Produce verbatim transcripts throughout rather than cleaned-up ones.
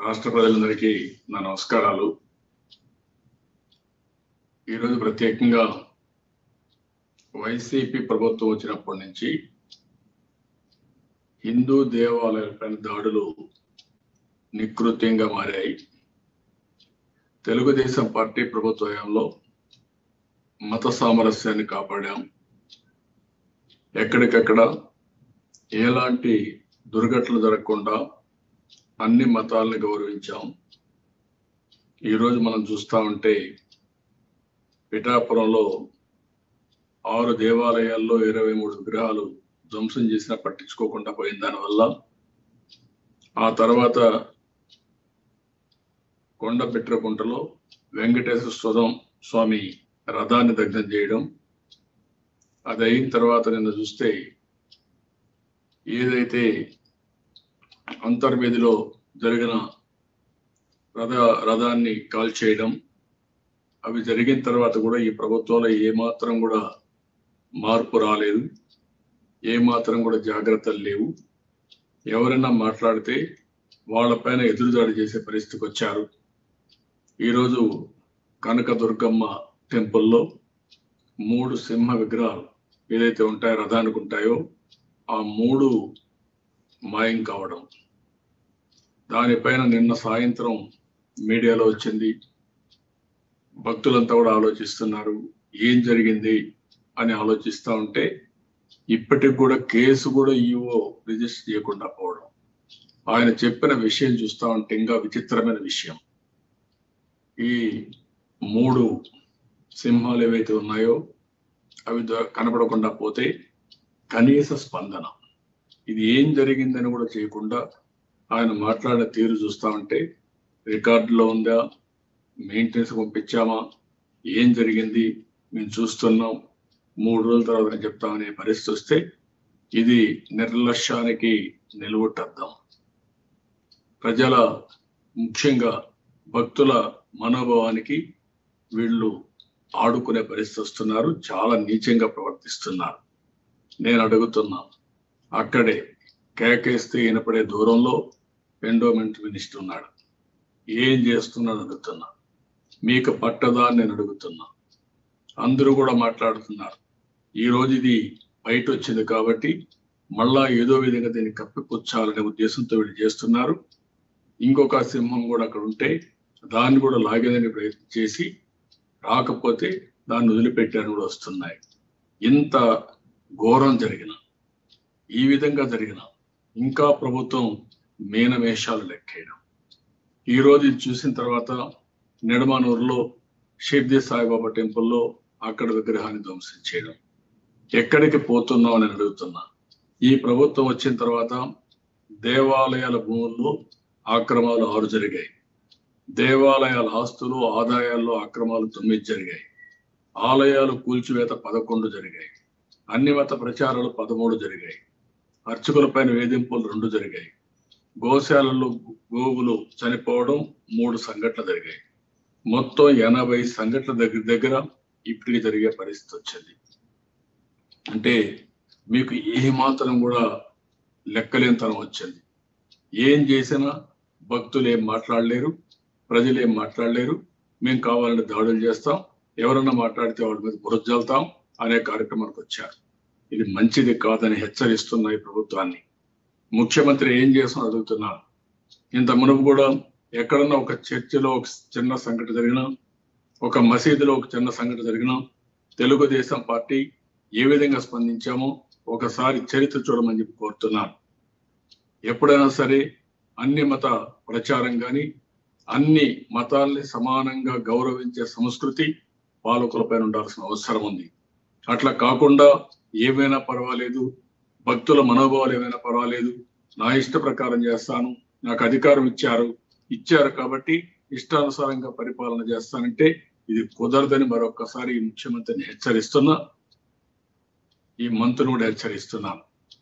రాష్ట్ర ప్రజలందరికీ నా నమస్కారాలు. ఈరోజు ప్రత్యేకంగా వైసీపీ ప్రభుత్వం వచ్చినప్పటి నుంచి హిందూ దేవాలయాలపైన దాడులు నికృత్యంగా మారాయి. తెలుగుదేశం పార్టీ ప్రభుత్వ హయాంలో మత సామరస్యాన్ని కాపాడాం. ఎక్కడికక్కడ ఎలాంటి దుర్ఘటనలు జరగకుండా అన్ని మతాలను గౌరవించాం. ఈరోజు మనం చూస్తా ఉంటే పిఠాపురంలో ఆరు దేవాలయాల్లో ఇరవై మూడు విగ్రహాలు ధ్వంసం చేసినా పట్టించుకోకుండా పోయిన దానివల్ల ఆ తర్వాత కొండపిట్రకుంటలో వెంకటేశ్వర స్వామి రథాన్ని దగ్ధం చేయడం, అది అయిన తర్వాత నిన్న చూస్తే ఏదైతే అంతర్వేదిలో జరిగిన రథ రథాన్ని కాల్ చేయడం, అవి జరిగిన తర్వాత కూడా ఈ ప్రభుత్వంలో ఏమాత్రం కూడా మార్పు రాలేదు, ఏమాత్రం కూడా జాగ్రత్తలు లేవు. ఎవరైనా మాట్లాడితే వాళ్ళపైన ఎదురుదాడి చేసే పరిస్థితికి వచ్చారు. ఈరోజు కనకదుర్గమ్మ టెంపుల్లో మూడు సింహ విగ్రహాలు ఏదైతే ఉంటాయో రథానికి ఉంటాయో ఆ మూడు మాయం కావడం, దానిపైన నిన్న సాయంత్రం మీడియాలో వచ్చింది. భక్తులంతా కూడా ఆలోచిస్తున్నారు ఏం జరిగింది అని ఆలోచిస్తూ ఉంటే ఇప్పటికి కూడా కేసు కూడా ఈవో రిజిస్టర్ చేయకుండా పోవడం, ఆయన చెప్పిన విషయం చూస్తూ ఉంటే ఇంకా విచిత్రమైన విషయం. ఈ మూడు సింహాలు ఏవైతే ఉన్నాయో అవి కనపడకుండా పోతే కనీస స్పందన, ఇది ఏం జరిగిందని కూడా చేయకుండా ఆయన మాట్లాడిన తీరు చూస్తా ఉంటే రికార్డులో ఉందా, మెయింటెనెన్స్ పంపించామా, ఏం జరిగింది మేము చూస్తున్నాం, మూడు రోజుల తర్వాత చెప్తామనే పరిస్థితి వస్తే ఇది నిర్లక్ష్యానికి నిలువుటద్దాం. ప్రజల ముఖ్యంగా భక్తుల మనోభావానికి వీళ్ళు ఆడుకునే పరిస్థితి వస్తున్నారు, చాలా నీచంగా ప్రవర్తిస్తున్నారు. నేను అడుగుతున్నా, అక్కడే కేకేస్తే వినపడే దూరంలో ఎండోమెంట్ మినిస్టర్ ఉన్నాడు, ఏం చేస్తున్నాడు అడుగుతున్నా. మీకు పట్టదా అని నేను అడుగుతున్నా. అందరూ కూడా మాట్లాడుతున్నారు. ఈ రోజు ఇది బయట వచ్చింది కాబట్టి మళ్ళా ఏదో విధంగా దీన్ని కప్పిపుచ్చాలనే ఉద్దేశంతో వీళ్ళు చేస్తున్నారు. ఇంకొక సింహం కూడా అక్కడ ఉంటే దాన్ని కూడా లాగేదని ప్రయత్నం చేసి రాకపోతే దాన్ని వదిలిపెట్టాలని కూడా వస్తున్నాయి. ఇంత ఘోరం జరిగిన, ఈ విధంగా జరిగిన ఇంకా ప్రభుత్వం మీనమేషాలు లెక్కేయడం. ఈరోజు ఇది చూసిన తర్వాత నిడమానూరులో షిర్డీ సాయిబాబా టెంపుల్లో అక్కడ విగ్రహాన్ని ధ్వంసం చేయడం. ఎక్కడికి పోతున్నాం అని అడుగుతున్నా. ఈ ప్రభుత్వం వచ్చిన తర్వాత దేవాలయాల భూముల్లో ఆక్రమాలు ఆరు జరిగాయి, దేవాలయాల ఆస్తులు ఆదాయాల్లో అక్రమాలు తొమ్మిది జరిగాయి, ఆలయాలు కూల్చివేత పదకొండు జరిగాయి, అన్ని మత ప్రచారాలు పదమూడు జరిగాయి, అర్చకులపైన వేధింపులు రెండు జరిగాయి, గోశాలల్లో గోవులు చనిపోవడం మూడు సంఘటనలు జరిగాయి. మొత్తం ఎనభై సంఘటనల దగ్గర దగ్గర ఇప్పటికి జరిగే పరిస్థితి వచ్చింది. అంటే మీకు ఏ మాత్రం కూడా లెక్కలేనితనం వచ్చింది. ఏం చేసినా భక్తులు ఏం మాట్లాడలేరు, ప్రజలు ఏం మాట్లాడలేరు. మేము కావాలని దాడులు చేస్తాం, ఎవరన్నా మాట్లాడితే వాళ్ళ మీద బురజల్తాం అనే కార్యక్రమానికి వచ్చారు. ఇది మంచిది కాదని హెచ్చరిస్తున్న ఈ ప్రభుత్వాన్ని. ముఖ్యమంత్రి ఏం చేస్తున్నా అడుగుతున్నారు. ఇంత మునుపు కూడా ఎక్కడన్నా ఒక చర్చిలో ఒక చిన్న సంఘటన జరిగినా, ఒక మసీదులో ఒక చిన్న సంఘటన జరిగినా తెలుగుదేశం పార్టీ ఏ విధంగా స్పందించామో ఒకసారి చరిత్ర చూడమని చెప్పి కోరుతున్నాను. ఎప్పుడైనా సరే అన్ని మత ప్రచారం కానీ అన్ని మతాల్ని సమానంగా గౌరవించే సంస్కృతి పాలకులపైన ఉండాల్సిన అవసరం ఉంది. అట్లా కాకుండా ఏమైనా పర్వాలేదు, భక్తుల మనోభావాలు ఏమైనా పర్వాలేదు, నా ఇష్ట ప్రకారం చేస్తాను, నాకు అధికారం ఇచ్చారు ఇచ్చారు కాబట్టి ఇష్టానుసారంగా పరిపాలన చేస్తానంటే ఇది కుదరదని మరొకసారి ఈ ముఖ్యమంత్రిని హెచ్చరిస్తున్నా, ఈ మంత్రిని కూడా హెచ్చరిస్తున్నాను.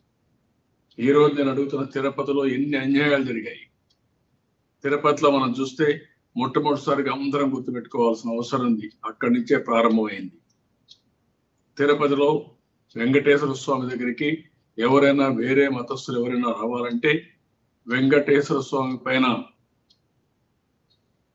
ఈ రోజు నేను అడుగుతున్న, తిరుపతిలో ఎన్ని అన్యాయాలు జరిగాయి. తిరుపతిలో మనం చూస్తే మొట్టమొదటిసారిగా అందరం గుర్తుపెట్టుకోవాల్సిన అవసరం ఉంది, అక్కడి నుంచే ప్రారంభమైంది. తిరుపతిలో వెంకటేశ్వర స్వామి దగ్గరికి ఎవరైనా వేరే మతస్థులు ఎవరైనా రావాలంటే వెంకటేశ్వర స్వామి పైన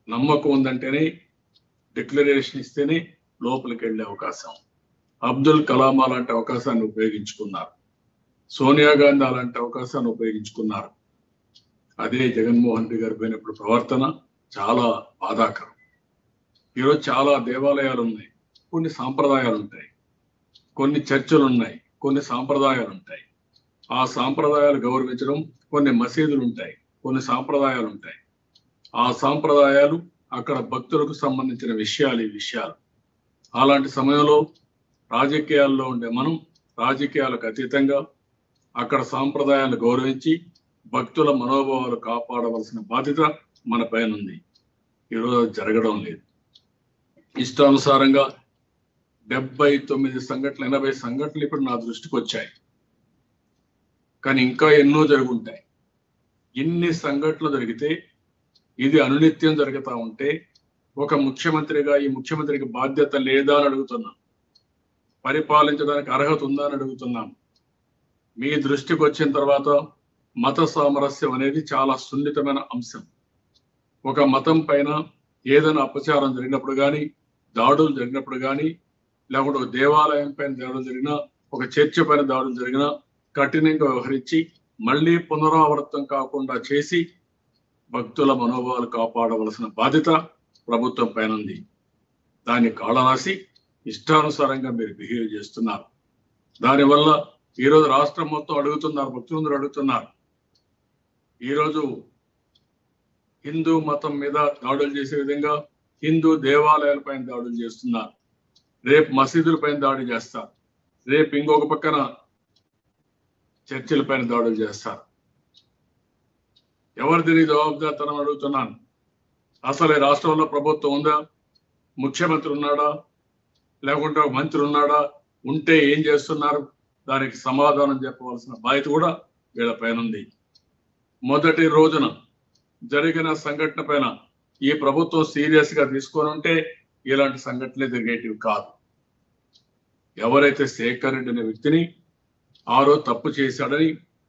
నమ్మకం ఉందంటేనే డిక్లరేషన్ ఇస్తేనే లోపలికి వెళ్ళే అవకాశం. అబ్దుల్ కలాం అలాంటి అవకాశాన్ని ఉపయోగించుకున్నారు, సోనియా గాంధీ అలాంటి అవకాశాన్ని ఉపయోగించుకున్నారు. అదే జగన్మోహన్ రెడ్డి గారు పోయినప్పుడు ప్రవర్తన చాలా బాధాకరం. ఈరోజు చాలా దేవాలయాలు ఉన్నాయి, కొన్ని సాంప్రదాయాలు ఉంటాయి, కొన్ని చర్చలు ఉన్నాయి, కొన్ని సాంప్రదాయాలు ఉంటాయి. ఆ సాంప్రదాయాలు గౌరవించడం, కొన్ని మసీదులు ఉంటాయి, కొన్ని సాంప్రదాయాలు ఉంటాయి. ఆ సాంప్రదాయాలు అక్కడ భక్తులకు సంబంధించిన విషయాలు ఈ విషయాలు. అలాంటి సమయంలో రాజకీయాల్లో ఉండే మనం రాజకీయాలకు అతీతంగా అక్కడ సాంప్రదాయాలను గౌరవించి భక్తుల మనోభావాలు కాపాడవలసిన బాధ్యత మన పైన ఉంది. ఈరోజు జరగడం లేదు. ఇష్టానుసారంగా డెబ్బై తొమ్మిది సంఘటనలు ఎనభై సంఘటనలు ఇప్పుడు నా దృష్టికి వచ్చాయి, కానీ ఇంకా ఎన్నో జరుగుంటాయి. ఇన్ని సంఘటనలు జరిగితే, ఇది అనునిత్యం జరుగుతూ ఉంటే ఒక ముఖ్యమంత్రిగా ఈ ముఖ్యమంత్రికి బాధ్యత లేదా అని అడుగుతున్నాం, పరిపాలించడానికి అర్హత ఉందా అని అడుగుతున్నాం. మీ దృష్టికి వచ్చిన తర్వాత మత సామరస్యం అనేది చాలా సున్నితమైన అంశం. ఒక మతం పైన ఏదైనా అపచారం జరిగినప్పుడు కానీ, దాడులు జరిగినప్పుడు కానీ, లేకుంటే ఒక దేవాలయం పైన దాడులు జరిగినా, ఒక చర్చ పైన దాడులు జరిగినా కఠినంగా వ్యవహరించి మళ్ళీ పునరావృతం కాకుండా చేసి భక్తుల మనోభావాలు కాపాడవలసిన బాధ్యత ప్రభుత్వం పైన ఉంది. దాన్ని కాళరాసి ఇష్టానుసారంగా మీరు బిహేవ్ చేస్తున్నారు. దానివల్ల ఈరోజు రాష్ట్రం మొత్తం అడుగుతున్నారు, భక్తులందరూ అడుగుతున్నారు. ఈరోజు హిందూ మతం మీద దాడులు చేసే విధంగా హిందూ దేవాలయాల పైన దాడులు చేస్తున్నారు, రేపు మసీదుల పైన దాడి చేస్తారు, రేపు ఇంకొక పక్కన చర్చిల పైన దాడులు చేస్తారు. ఎవరు దీనికి జవాబుదారితనం అడుగుతున్నాను. అసలు ఈ రాష్ట్రంలో ప్రభుత్వం ఉందా? ముఖ్యమంత్రి ఉన్నాడా? లేకుంటే ఒక మంత్రి ఉన్నాడా? ఉంటే ఏం చేస్తున్నారు? దానికి సమాధానం చెప్పవలసిన బాధ్యత కూడా వీళ్ళ పైన ఉంది. మొదటి రోజున జరిగిన సంఘటన పైన ఈ ప్రభుత్వం సీరియస్ గా తీసుకొని ఉంటే ఇలాంటి సంఘటనలు జరిగేటివి కాదు. ఎవరైతే శేఖర్ రెడ్డి అనే వ్యక్తిని ఆ రోజు తప్పు చేశాడని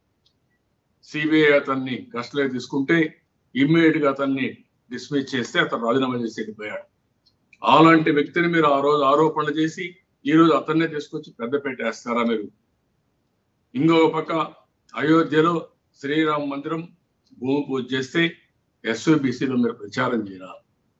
సిబిఐ అతన్ని కస్టడీలోకి తీసుకుంటే ఇమ్మీడియట్ గా అతన్ని డిస్మిస్ చేస్తే అతను రాజీనామా చేసి వెళ్ళిపోయాడు. అలాంటి వ్యక్తిని మీరు ఆ రోజు ఆరోపణలు చేసి ఈ రోజు అతన్నే తీసుకొచ్చి పెద్ద పెట్టేస్తారా మీరు? ఇంకొక పక్క అయోధ్యలో శ్రీరామ మందిరం భూమి పూజ చేస్తే ఎస్ఓబిసిలో మీరు ప్రచారం చేయాలి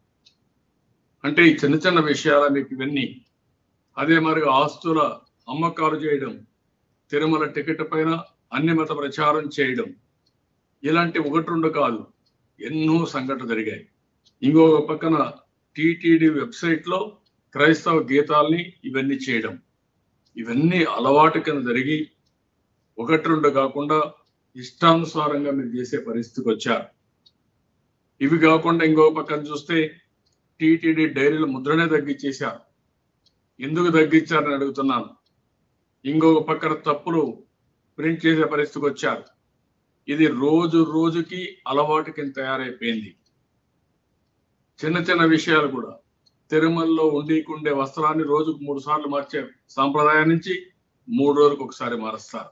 అంటే ఈ చిన్న చిన్న విషయాల మీకు ఇవన్నీ. అదే మరి ఆస్తుల అమ్మకాలు చేయడం, తిరుమల టికెట్ పైన అన్ని మత ప్రచారం చేయడం, ఇలాంటి ఒకటి రెండు కాదు ఎన్నో సంఘటనలు జరిగాయి. ఇంకొక పక్కన టిటిడి వెబ్సైట్ లో క్రైస్తవ గీతాల్ని ఇవన్నీ చేయడం, ఇవన్నీ అలవాటు కింద జరిగి ఒకటి రెండు కాకుండా ఇష్టానుసారంగా మీరు చేసే పరిస్థితికి వచ్చారు. ఇవి కాకుండా ఇంకొక పక్కన చూస్తే టిటిడి డైరీల ముద్రనే తగ్గించేశారు. ఎందుకు తగ్గించారని అడుగుతున్నాను. ఇంకొక పక్కన తప్పులు ప్రింట్ చేసే పరిస్థితికి వచ్చారు. ఇది రోజు రోజుకి అలవాటు కింద తయారైపోయింది. చిన్న చిన్న విషయాలు కూడా తిరుమలలో ఉండికుండే వస్త్రాన్ని రోజుకు మూడు సార్లు మార్చే సాంప్రదాయం నుంచి మూడు రోజులకు ఒకసారి మారుస్తారు.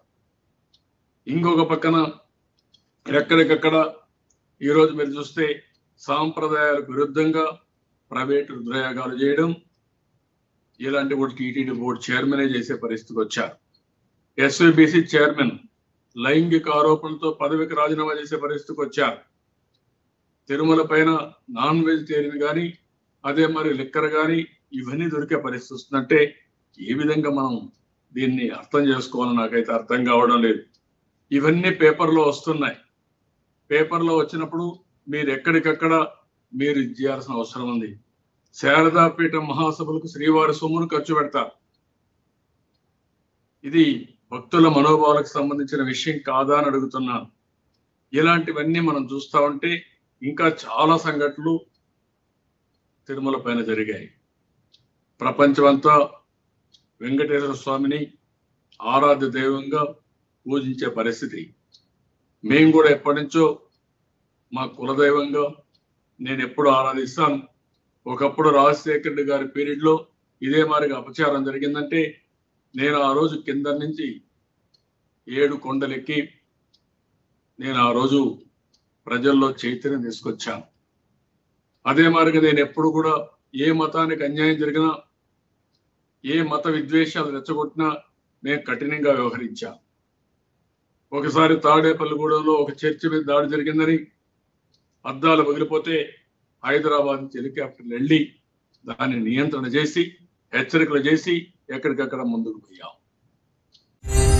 ఇంకొక పక్కన ఎక్కడికక్కడ ఈరోజు మీరు చూస్తే సాంప్రదాయాలకు విరుద్ధంగా ప్రైవేటు రుద్రయాగాలు చేయడం, ఇలాంటి కూడా టీటీడీ బోర్డు చైర్మనే చేసే పరిస్థితికి వచ్చారు. ఎస్వీబీసీ చైర్మన్ లైంగిక ఆరోపణలతో పదవికి రాజీనామా చేసే పరిస్థితికి వచ్చారు. తిరుమల పైన నాన్ వెజిటేరియన్ కానీ అదే మరి లిక్కర్ కానీ ఇవన్నీ దొరికే పరిస్థితి వస్తుందంటే ఏ విధంగా మనం దీన్ని అర్థం చేసుకోవాలని నాకైతే అర్థం కావడం లేదు. ఇవన్నీ పేపర్లో వస్తున్నాయి. పేపర్లో వచ్చినప్పుడు మీరు ఎక్కడికక్కడ మీరు ఇది చేయాల్సిన అవసరం ఉంది. శారదాపీఠం మహాసభలకు శ్రీవారి సొమ్మును ఖర్చు పెడతారు. ఇది భక్తుల మనోభావాలకు సంబంధించిన విషయం కాదా అని అడుగుతున్నాను. ఇలాంటివన్నీ మనం చూస్తా ఉంటే ఇంకా చాలా సంఘటనలు తిరుమల పైన జరిగాయి. ప్రపంచమంతా వెంకటేశ్వర స్వామిని ఆరాధ్య దైవంగా పూజించే పరిస్థితి. మేము కూడా ఎప్పటి నుంచో మా కులదైవంగా నేను ఎప్పుడు ఆరాధిస్తాను. ఒకప్పుడు రాజశేఖర రెడ్డి గారి పీరియడ్ లో ఇదే మారిగా అపచారం జరిగిందంటే నేను ఆ రోజు కింద నుంచి ఏడు కొండలెక్కి నేను ఆ రోజు ప్రజల్లో చైతన్యం తీసుకొచ్చాను. అదే మాదిరిగా నేను ఎప్పుడు కూడా ఏ మతానికి అన్యాయం జరిగినా, ఏ మత విద్వేషాలు రెచ్చగొట్టినా నేను కఠినంగా వ్యవహరించా. ఒకసారి తాడేపల్లిగూడెంలో ఒక చర్చి మీద దాడి జరిగిందని అద్దాలు పగిలిపోతే హైదరాబాద్ నుంచి హెలికాప్టర్లు వెళ్ళి దాన్ని నియంత్రణ చేసి, హెచ్చరికలు చేసి ఎక్కడికక్కడ ముందుకు పోయాం.